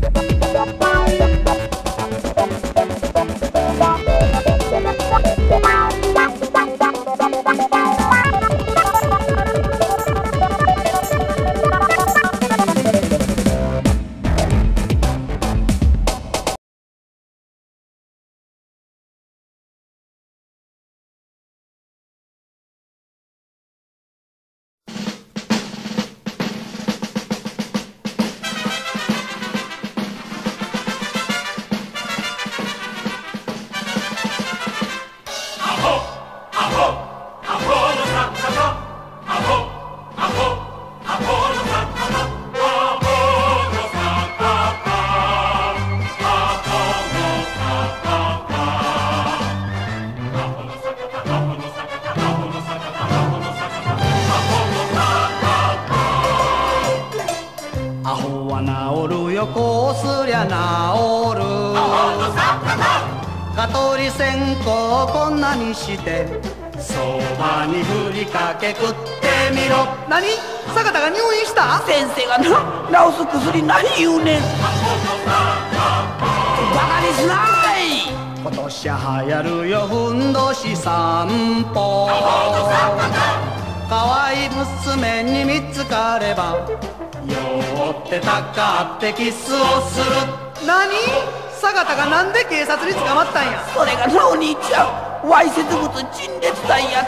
こうすりゃ治る。蚊取り線香こんなにしてそばにふりかけ食ってみろ。何？坂田が入院した？ 先生が治す薬ない言うねん。バカにしない。 今年は流行るよふんどし散歩。可愛い娘に見つかれば酔ってたかってキスをする。何？坂田がなんで警察に捕まったんや？ それがなお兄ちゃん、わいせつ物陳列隊やって。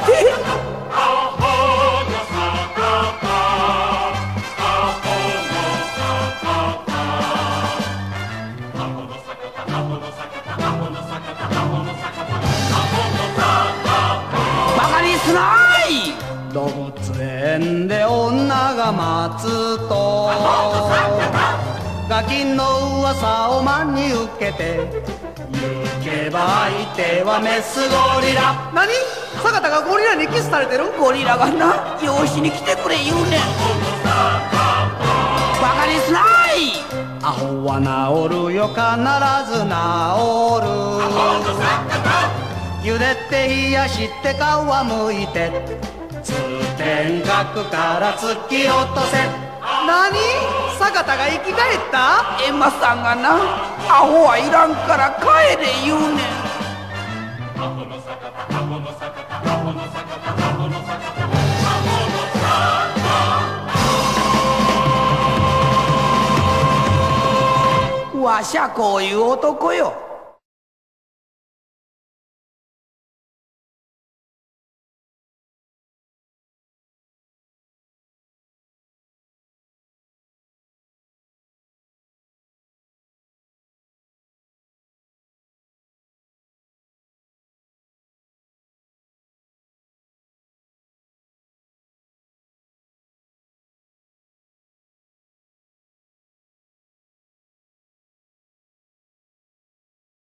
バカにすない。 動物園で女が待つとガキンの噂を真に受けて行けば相手はメスゴリラ。何？坂田がゴリラにキスされてる？ ゴリラがな養子に来てくれ言うねん。バカにすない。 アホは治るよ必ず治る。茹でて冷やして皮むいて通天閣から突き落とせ。何？坂田が生き返った？ エマさんがなアホはいらんから帰れ言うねん。わしゃこういう男よ。